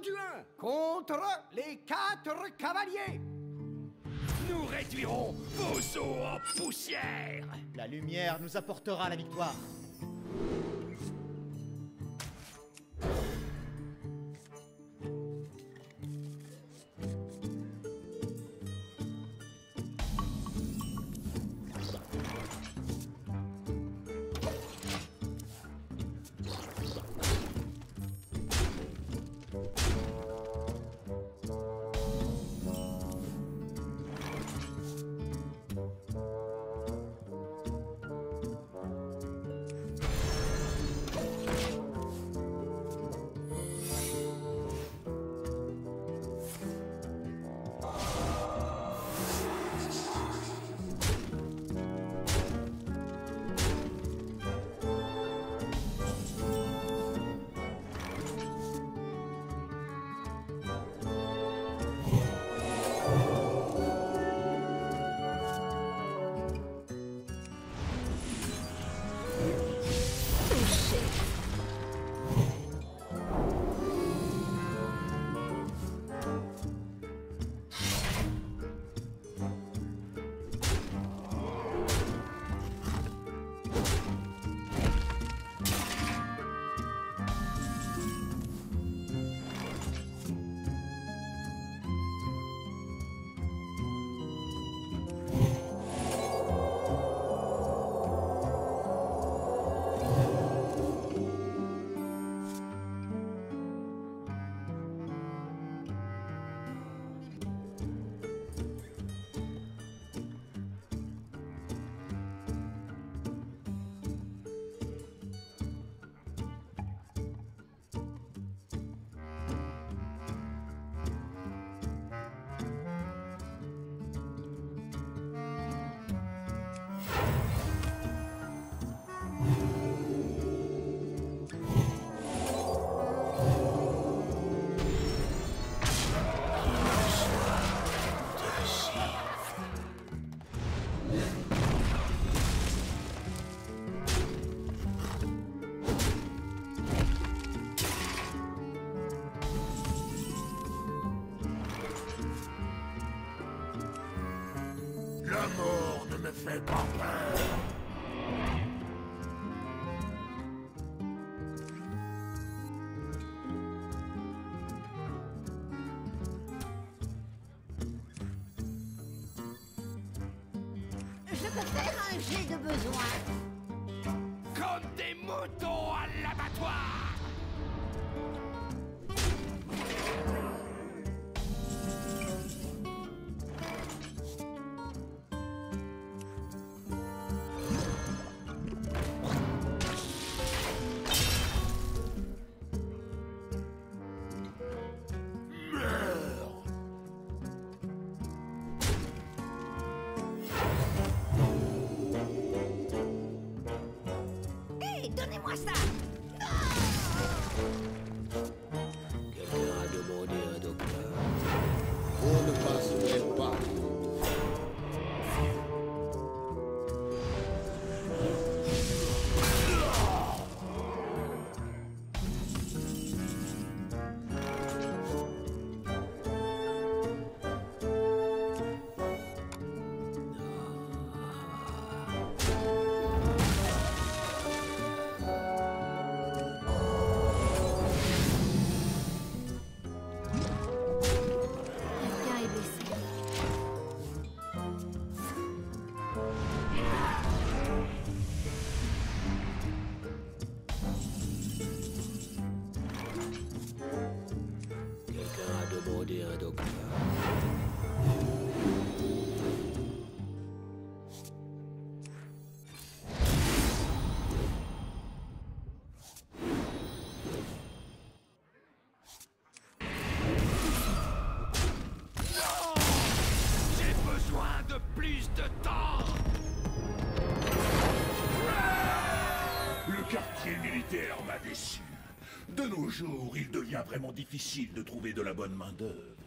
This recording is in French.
Anduin contre les 4 cavaliers. Nous réduirons vos os en poussière. La lumière nous apportera la victoire. La mort ne me fait pas peur. Je peux faire un jet de besoin. Comme des moutons à l'abattoir. Donnez-moi ça. Quelqu'un a demandé un docteur. On ne passerait pas. Demander un docteur. Non! J'ai besoin de plus de temps! Le quartier militaire m'a déçu. De nos jours, il devient vraiment difficile de trouver de la bonne main-d'œuvre.